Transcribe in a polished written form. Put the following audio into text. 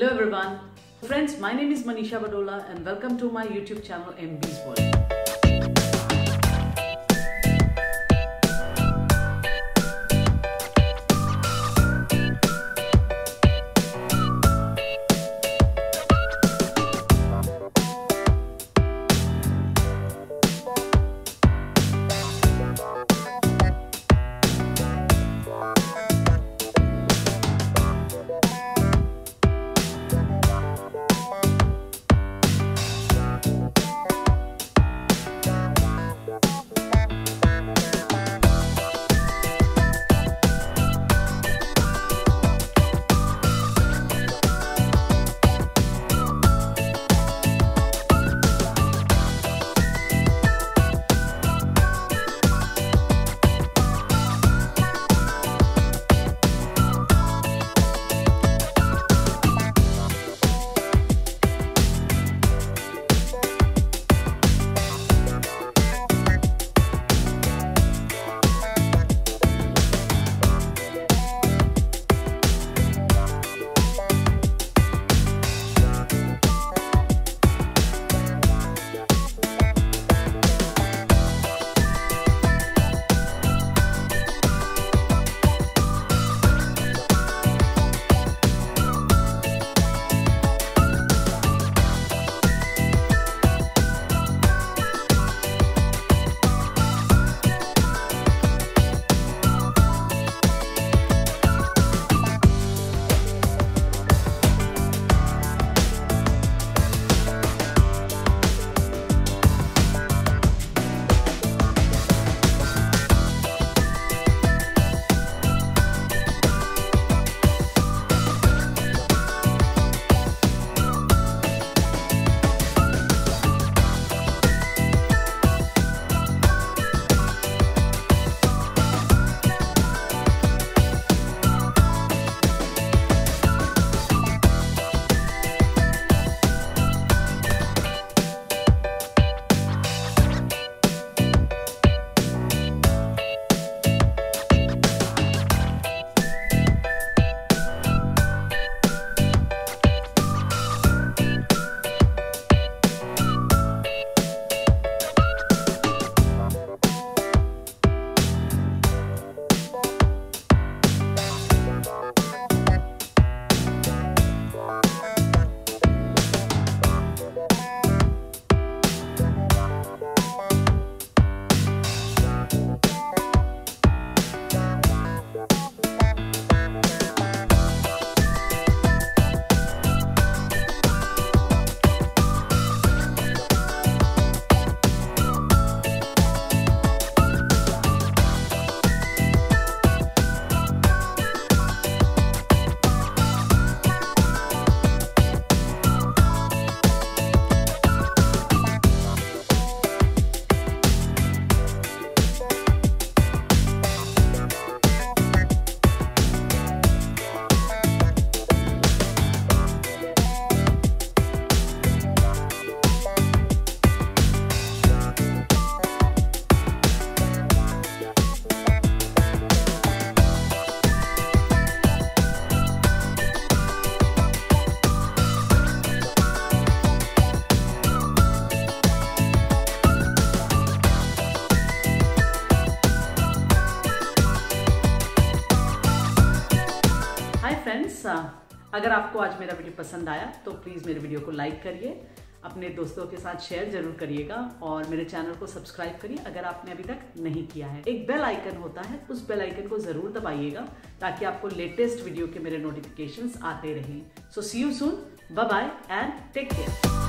Hello everyone. Friends, my name is Manisha Badola and welcome to my YouTube channel MB's World. Friends, अगर आपको आज मेरा वीडियो पसंद आया तो प्लीज़ मेरे वीडियो को लाइक करिए, अपने दोस्तों के साथ शेयर जरूर करिएगा और मेरे चैनल को सब्सक्राइब करिए अगर आपने अभी तक नहीं किया है। एक बेल आइकन होता है, उस बेल आइकन को ज़रूर दबाइएगा ताकि आपको लेटेस्ट वीडियो के मेरे नोटिफिकेशंस आते रहें। So see you soon, bye bye and take care.